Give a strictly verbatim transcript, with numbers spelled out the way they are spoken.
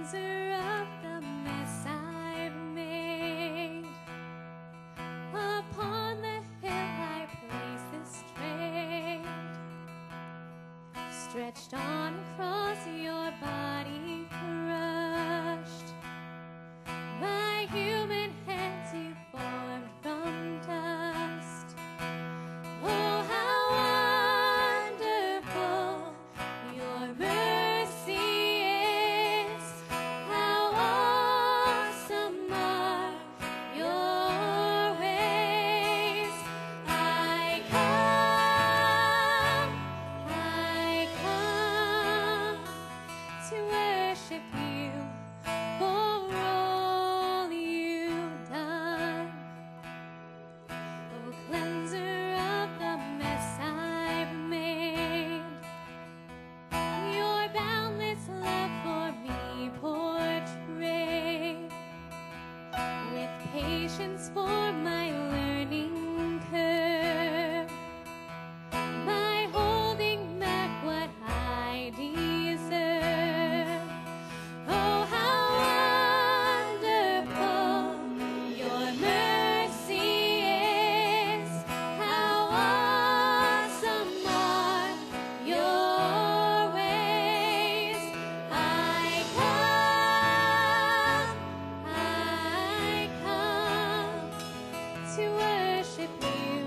cleanser of the mess I've made. Upon the hill I place this trade, stretched on across your body crushed, by human hands you formed from dust. Oh, how wonderful your mercy is, how awesome are your ways. I come, I come to worship you for all you've done. Oh, cleanser of the mess I've made, your boundless love for me portrayed, with patience for my learning curve, by holding back what I deserve. Oh, how wonderful your mercy is, how awesome are your ways. I come, I come to worship you